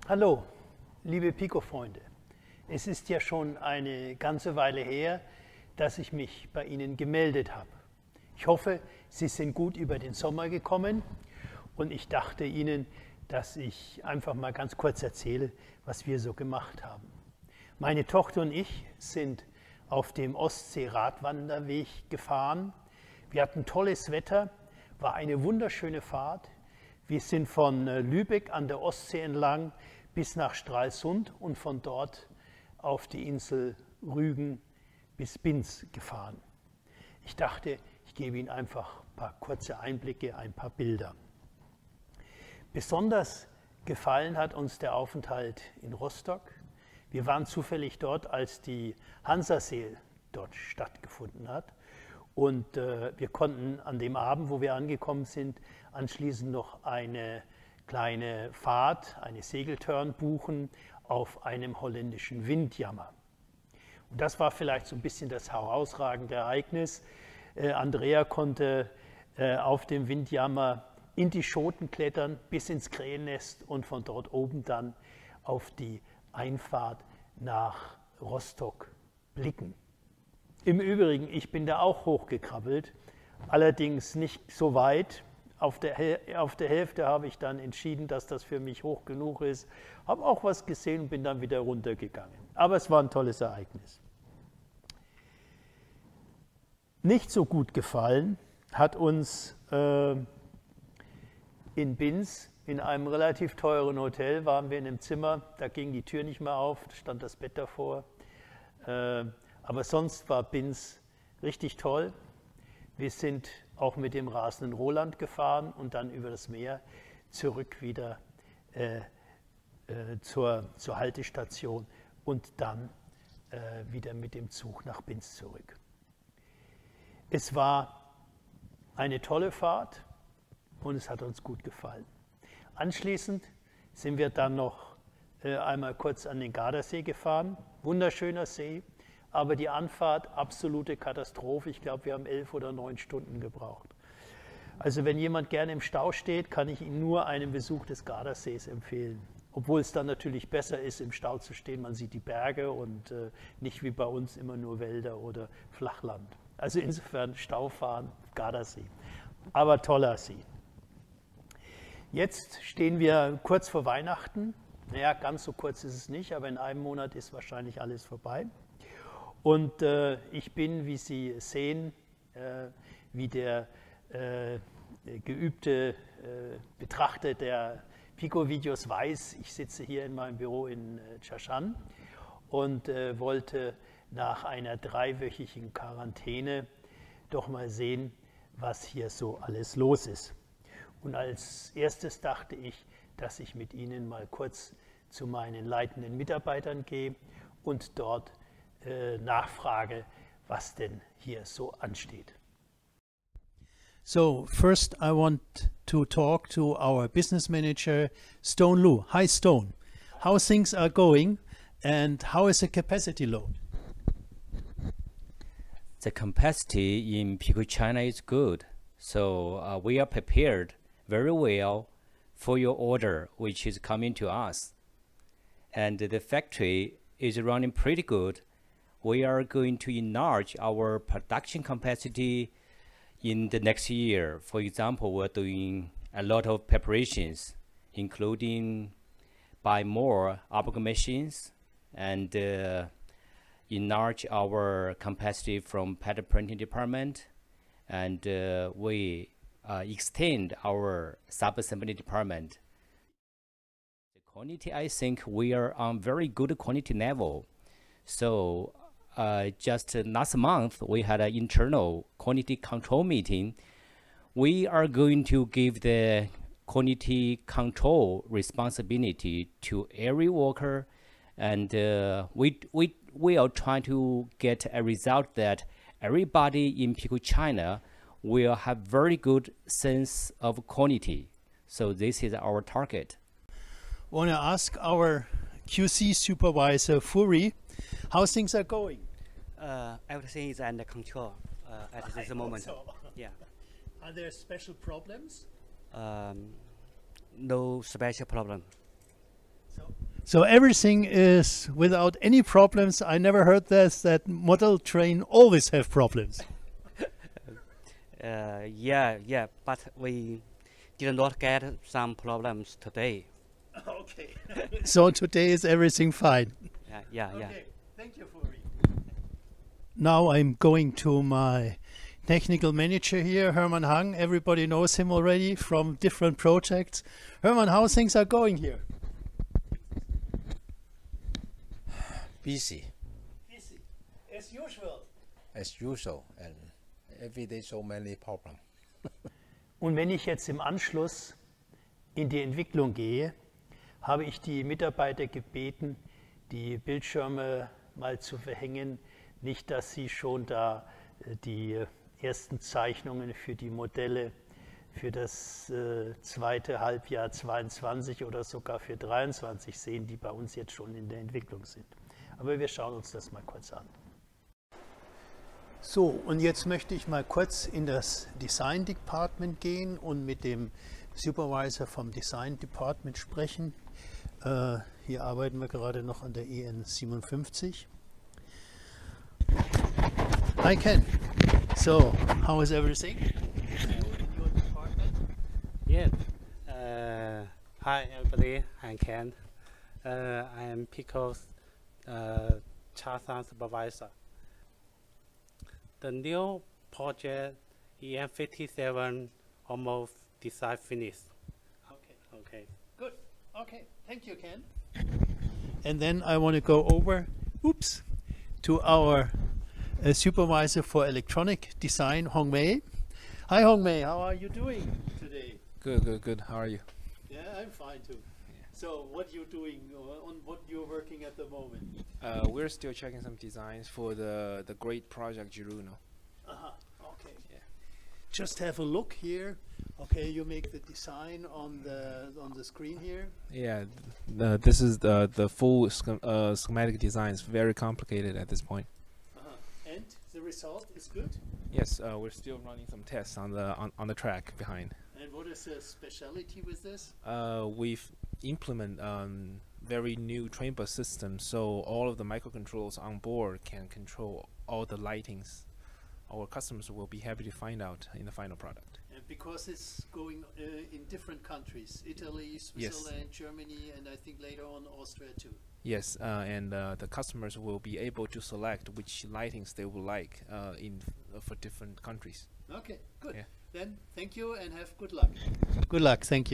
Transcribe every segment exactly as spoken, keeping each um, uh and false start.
Hallo, liebe Pico-Freunde. Es ist ja schon eine ganze Weile her, dass ich mich bei Ihnen gemeldet habe. Ich hoffe, Sie sind gut über den Sommer gekommen und ich dachte Ihnen, dass ich einfach mal ganz kurz erzähle, was wir so gemacht haben. Meine Tochter und ich sind auf dem Ostsee-Radwanderweg gefahren. Wir hatten tolles Wetter, war eine wunderschöne Fahrt. Wir sind von Lübeck an der Ostsee entlang bis nach Stralsund und von dort auf die Insel Rügen bis Binz gefahren. Ich dachte, ich gebe Ihnen einfach ein paar kurze Einblicke, ein paar Bilder. Besonders gefallen hat uns der Aufenthalt in Rostock. Wir waren zufällig dort, als die Hansa-Sail dort stattgefunden hat. Und äh, wir konnten an dem Abend, wo wir angekommen sind, anschließend noch eine kleine Fahrt, eine Segeltörn buchen auf einem holländischen Windjammer. Und das war vielleicht so ein bisschen das herausragende Ereignis. Äh, Andrea konnte äh, auf dem Windjammer in die Schoten klettern, bis ins Krähennest und von dort oben dann auf die Einfahrt nach Rostock blicken. Im Übrigen, ich bin da auch hochgekrabbelt, allerdings nicht so weit. Auf der, auf der Hälfte habe ich dann entschieden, dass das für mich hoch genug ist. Habe auch was gesehen und bin dann wieder runtergegangen. Aber es war ein tolles Ereignis. Nicht so gut gefallen hat uns äh, in Binz, in einem relativ teuren Hotel, waren wir in einem Zimmer, da ging die Tür nicht mehr auf, da stand das Bett davor. Äh, aber sonst war Binz richtig toll. Wir sind auch mit dem rasenden Roland gefahren und dann über das Meer zurück wieder äh, äh, zur, zur Haltestation und dann äh, wieder mit dem Zug nach Binz zurück. Es war eine tolle Fahrt und es hat uns gut gefallen. Anschließend sind wir dann noch äh, einmal kurz an den Gardasee gefahren. Wunderschöner See, aber die Anfahrt absolute Katastrophe. Ich glaube, wir haben elf oder neun Stunden gebraucht. Also wenn jemand gerne im Stau steht, kann ich Ihnen nur einen Besuch des Gardasees empfehlen. Obwohl es dann natürlich besser ist, im Stau zu stehen. Man sieht die Berge und äh, nicht wie bei uns immer nur Wälder oder Flachland. Also insofern Staufahren, Gardasee. Aber toller See. Jetzt stehen wir kurz vor Weihnachten. Naja, ganz so kurz ist es nicht, aber in einem Monat ist wahrscheinlich alles vorbei. Und äh, ich bin, wie Sie sehen, äh, wie der äh, geübte äh, Betrachter der Pico-Videos weiß, ich sitze hier in meinem Büro in äh, Chashan und äh, wollte nach einer dreiwöchigen Quarantäne doch mal sehen, was hier so alles los ist. Und als erstes dachte ich, dass ich mit Ihnen mal kurz zu meinen leitenden Mitarbeitern gehe und dort äh, nachfrage, was denn hier so ansteht. So, first I want to talk to our business manager, Stone Lu. Hi Stone, how things are going and how is the capacity load? The capacity in Pico China is good, so uh, we are prepared very well for your order, which is coming to us. And the factory is running pretty good. We are going to enlarge our production capacity in the next year. For example, we're doing a lot of preparations, including buy more upgrade machines and uh, enlarge our capacity from pattern printing department, and uh, we uh, extend our sub-assembly department. The quality, I think we are on very good quality level. So uh, just last month we had an internal quality control meeting. We are going to give the quality control responsibility to every worker, and uh, we we we are trying to get a result that everybody in Pico China will have very good sense of quality. So this is our target. I want to ask our Q C supervisor, Furi, how things are going. Uh, everything is under control uh, at I this hope moment. so. Yeah. Are there special problems? Um, no special problem. So everything is without any problems. I never heard this, that model train always have problems. Uh, yeah, yeah, but we did not get some problems today. Okay. So today is everything fine. Yeah, yeah, yeah. Okay, thank you for reading. Now I'm going to my technical manager here, Hermann Hang. Everybody knows him already from different projects. Hermann, how things are going here? Busy Busy, as usual. as usual, and every day so many problems. Und wenn ich jetzt im Anschluss in die Entwicklung gehe, habe ich die Mitarbeiter gebeten, die Bildschirme mal zu verhängen. Nicht, dass sie schon da äh, die ersten Zeichnungen für die Modelle für das äh, zweite Halbjahr zweiundzwanzig oder sogar für dreiundzwanzig sehen, die bei uns jetzt schon in der Entwicklung sind. Aber wir schauen uns das mal kurz an. So, und jetzt möchte ich mal kurz in das Design Department gehen und mit dem Supervisor vom Design Department sprechen. Äh, hier arbeiten wir gerade noch an der E N siebenundfünfzig. Hi Ken. So, how is everything? Your department? Yeah. Uh, hi everybody, I'm Ken. Uh, I am Pico's uh, Chasan supervisor. The new project E N fifty-seven almost design finished. Okay. Okay. Good. Okay. Thank you, Ken. And then I want to go over, oops, to our uh, supervisor for electronic design, Hong Mei. Hi, Hong Mei. How are you doing today? Good, good, good. How are you? Yeah, I'm fine too. So, what you doing uh, on what you're working at the moment? Uh, we're still checking some designs for the the great project Giruno. Uh-huh. Okay. Yeah. Just have a look here. Okay, you make the design on the on the screen here. Yeah, th- uh, this is the the full schem- uh, schematic design. It's very complicated at this point. Uh-huh. And the result is good. Yes, uh, we're still running some tests on the on, on the track behind. And what is the specialty with this? Uh, we've implement um, very new train bus system, so all of the microcontrollers on board can control all the lightings. Our customers will be happy to find out in the final product. And because it's going uh, in different countries, Italy, Yes. Switzerland, Germany, and I think later on Austria too. Yes, uh, and uh, the customers will be able to select which lightings they would like uh, in uh, for different countries. Okay, good. Yeah. Then thank you and have good luck. Good luck, thank you.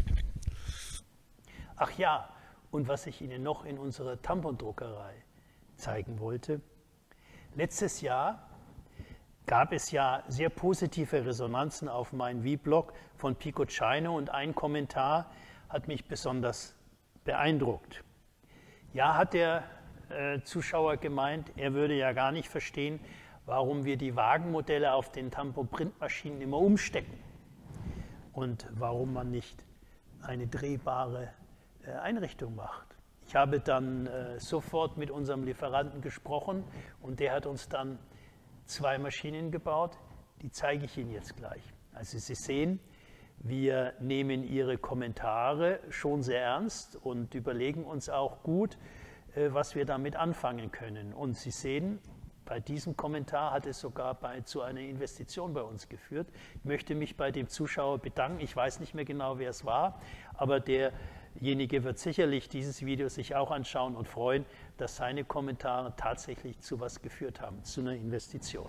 Ach ja, und was ich Ihnen noch in unserer Tampondruckerei zeigen wollte. Letztes Jahr gab es ja sehr positive Resonanzen auf meinen V-Blog von Pico China und ein Kommentar hat mich besonders beeindruckt. Ja, hat der äh, Zuschauer gemeint, er würde ja gar nicht verstehen, warum wir die Wagenmodelle auf den Tampon-Printmaschinen immer umstecken und warum man nicht eine drehbare äh, Einrichtung macht. Ich habe dann äh, sofort mit unserem Lieferanten gesprochen und der hat uns dann zwei Maschinen gebaut, die zeige ich Ihnen jetzt gleich. Also Sie sehen, wir nehmen Ihre Kommentare schon sehr ernst und überlegen uns auch gut, äh, was wir damit anfangen können. Und Sie sehen, bei diesem Kommentar hat es sogar bei, zu einer Investition bei uns geführt. Ich möchte mich bei dem Zuschauer bedanken. Ich weiß nicht mehr genau, wer es war, aber derjenige wird sicherlich dieses Video sich auch anschauen und freuen, dass seine Kommentare tatsächlich zu was geführt haben, zu einer Investition.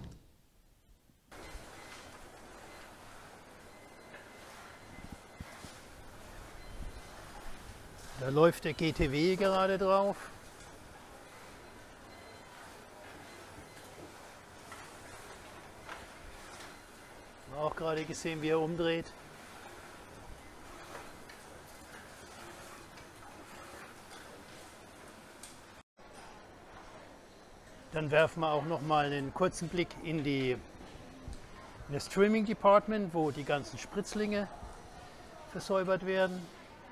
Da läuft der G T W gerade drauf. Auch gerade gesehen, wie er umdreht. Dann werfen wir auch noch mal einen kurzen Blick in, die, in das Streaming Department, wo die ganzen Spritzlinge versäubert werden.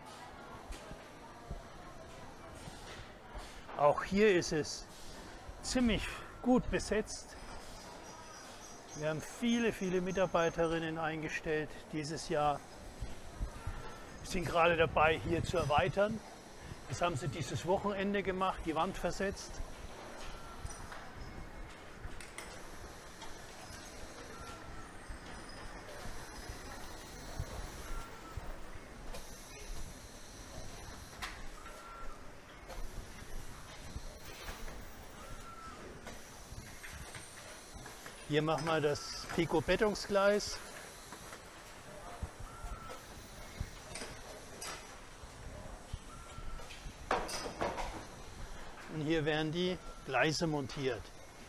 Auch hier ist es ziemlich gut besetzt. Wir haben viele, viele Mitarbeiterinnen eingestellt dieses Jahr. Wir sind gerade dabei, hier zu erweitern. Das haben sie dieses Wochenende gemacht, die Wand versetzt. Hier machen wir das Pico-Bettungsgleis. Und hier werden die Gleise montiert.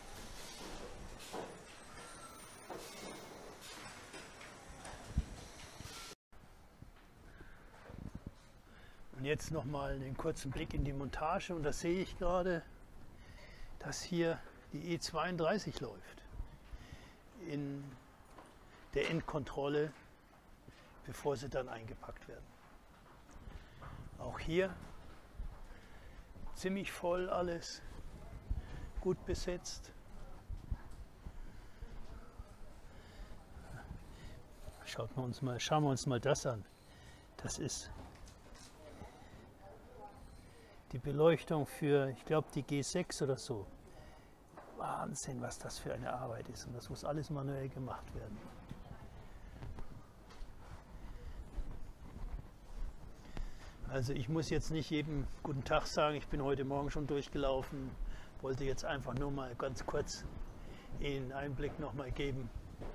Und jetzt noch mal einen kurzen Blick in die Montage. Und da sehe ich gerade, dass hier die E zweiunddreißig läuft. In der Endkontrolle, bevor sie dann eingepackt werden. Auch hier ziemlich voll alles, gut besetzt. Schaut wir uns mal, schauen wir uns mal das an. Das ist die Beleuchtung für, ich glaube, die G sechs oder so. Wahnsinn, was das für eine Arbeit ist. Und das muss alles manuell gemacht werden. Also ich muss jetzt nicht jedem guten Tag sagen, ich bin heute Morgen schon durchgelaufen, wollte jetzt einfach nur mal ganz kurz Ihnen einen Einblick noch mal geben,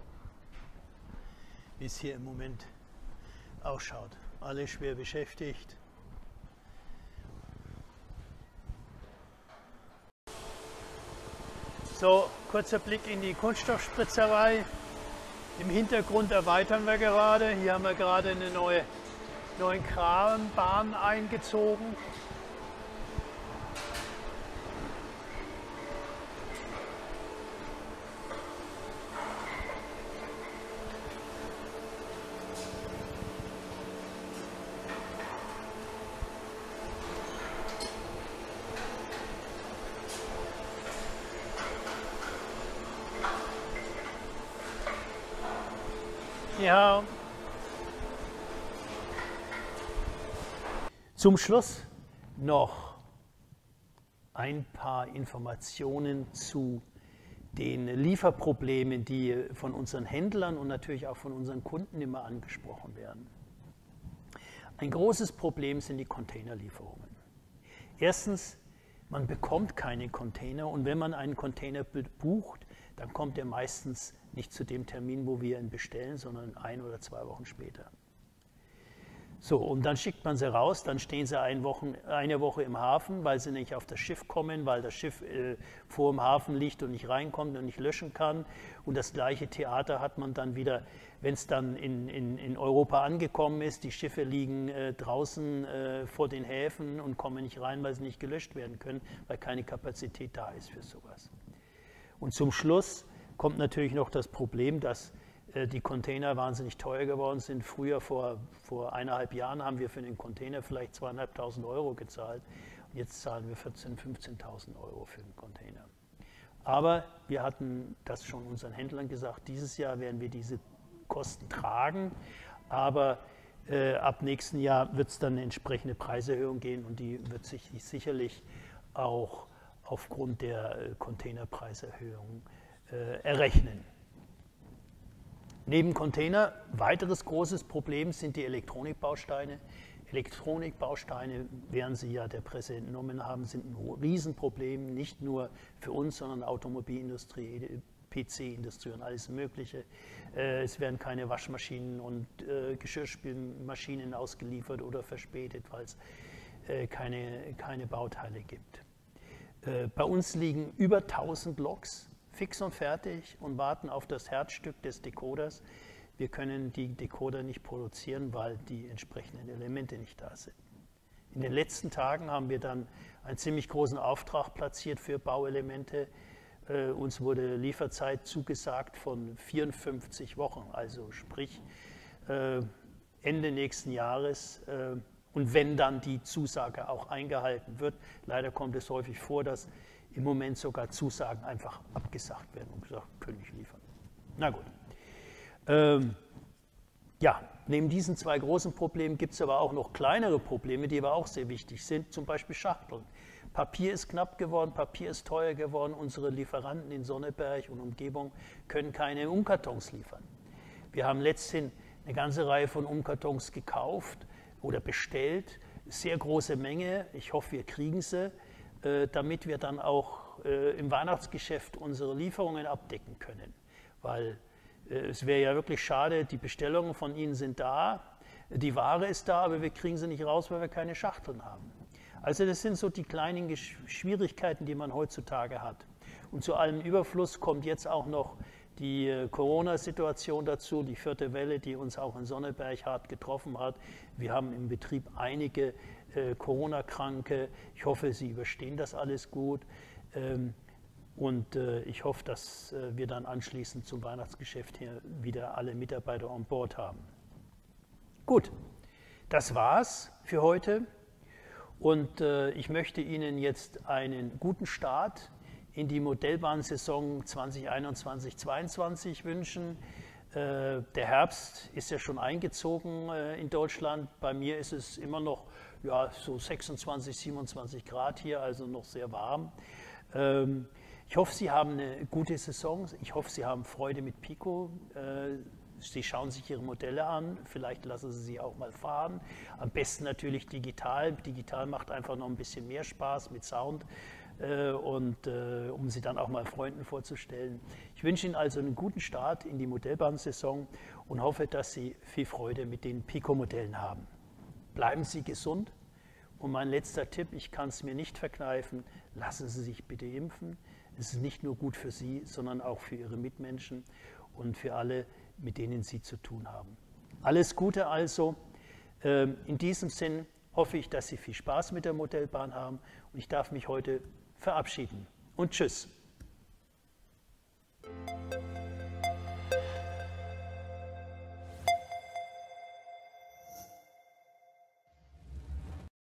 wie es hier im Moment ausschaut. Alle schwer beschäftigt. So, kurzer Blick in die Kunststoffspritzerei. Im Hintergrund erweitern wir gerade. Hier haben wir gerade eine neue, neue Kranbahn eingezogen. Ja. Zum Schluss noch ein paar Informationen zu den Lieferproblemen, die von unseren Händlern und natürlich auch von unseren Kunden immer angesprochen werden. Ein großes Problem sind die Containerlieferungen. Erstens, man bekommt keine Container und wenn man einen Container bucht, dann kommt er meistens nicht zu dem Termin, wo wir ihn bestellen, sondern ein oder zwei Wochen später. So, und dann schickt man sie raus, dann stehen sie ein Wochen, eine Woche im Hafen, weil sie nicht auf das Schiff kommen, weil das Schiff äh, vor dem Hafen liegt und nicht reinkommt und nicht löschen kann. Und das gleiche Theater hat man dann wieder, wenn es dann in, in, in Europa angekommen ist, die Schiffe liegen äh, draußen äh, vor den Häfen und kommen nicht rein, weil sie nicht gelöscht werden können, weil keine Kapazität da ist für sowas. Und zum Schluss kommt natürlich noch das Problem, dass äh, die Container wahnsinnig teuer geworden sind. Früher, vor, vor eineinhalb Jahren, haben wir für den Container vielleicht zweieinhalbtausend Euro gezahlt. Und jetzt zahlen wir vierzehntausend, fünfzehntausend Euro für den Container. Aber wir hatten das schon unseren Händlern gesagt, dieses Jahr werden wir diese Kosten tragen. Aber äh, ab nächsten Jahr wird es dann eine entsprechende Preiserhöhung gehen und die wird sich sicherlich auch aufgrund der äh, Containerpreiserhöhung äh, errechnen. Neben Container, weiteres großes Problem sind die Elektronikbausteine. Elektronikbausteine, während Sie ja der Presse entnommen haben, sind ein Riesenproblem, nicht nur für uns, sondern Automobilindustrie, P C-Industrie und alles Mögliche. Äh, es werden keine Waschmaschinen und äh, Geschirrspülmaschinen ausgeliefert oder verspätet, weil es äh, keine, keine Bauteile gibt. Äh, bei uns liegen über tausend Loks fix und fertig und warten auf das Herzstück des Decoders. Wir können die Decoder nicht produzieren, weil die entsprechenden Elemente nicht da sind. In den letzten Tagen haben wir dann einen ziemlich großen Auftrag platziert für Bauelemente. Äh, uns wurde Lieferzeit zugesagt von vierundfünfzig Wochen, also sprich äh, Ende nächsten Jahres. Äh, und wenn dann die Zusage auch eingehalten wird, leider kommt es häufig vor, dass im Moment sogar Zusagen einfach abgesagt werden und gesagt, können nicht liefern. Na gut. Ähm, ja, Neben diesen zwei großen Problemen gibt es aber auch noch kleinere Probleme, die aber auch sehr wichtig sind, zum Beispiel Schachteln. Papier ist knapp geworden, Papier ist teuer geworden, unsere Lieferanten in Sonneberg und Umgebung können keine Umkartons liefern. Wir haben letzthin eine ganze Reihe von Umkartons gekauft oder bestellt, sehr große Menge, ich hoffe, wir kriegen sie, äh, damit wir dann auch äh, im Weihnachtsgeschäft unsere Lieferungen abdecken können. Weil äh, es wäre ja wirklich schade, die Bestellungen von Ihnen sind da, die Ware ist da, aber wir kriegen sie nicht raus, weil wir keine Schachteln haben. Also das sind so die kleinen Schwierigkeiten, die man heutzutage hat. Und zu allem Überfluss kommt jetzt auch noch die äh, Corona-Situation dazu, die vierte Welle, die uns auch in Sonneberg hart getroffen hat. Wir haben im Betrieb einige äh, Corona-Kranke. Ich hoffe, sie überstehen das alles gut. Ähm, und äh, ich hoffe, dass äh, wir dann anschließend zum Weihnachtsgeschäft hier wieder alle Mitarbeiter on board haben. Gut, das war's für heute. Und äh, ich möchte Ihnen jetzt einen guten Start in die Modellbahnsaison zwanzig einundzwanzig zweiundzwanzig wünschen. Äh, der Herbst ist ja schon eingezogen äh, in Deutschland. Bei mir ist es immer noch ja, so sechsundzwanzig, siebenundzwanzig Grad hier, also noch sehr warm. Ähm, ich hoffe, Sie haben eine gute Saison. Ich hoffe, Sie haben Freude mit Pico. Äh, Sie schauen sich Ihre Modelle an, vielleicht lassen Sie sie auch mal fahren. Am besten natürlich digital. Digital macht einfach noch ein bisschen mehr Spaß mit Sound äh, und äh, um sie dann auch mal Freunden vorzustellen. Ich wünsche Ihnen also einen guten Start in die Modellbahnsaison und hoffe, dass Sie viel Freude mit den Pico-Modellen haben. Bleiben Sie gesund und mein letzter Tipp, ich kann es mir nicht verkneifen, lassen Sie sich bitte impfen. Es ist nicht nur gut für Sie, sondern auch für Ihre Mitmenschen und für alle, mit denen Sie zu tun haben. Alles Gute also. In diesem Sinn hoffe ich, dass Sie viel Spaß mit der Modellbahn haben und ich darf mich heute verabschieden. Und tschüss.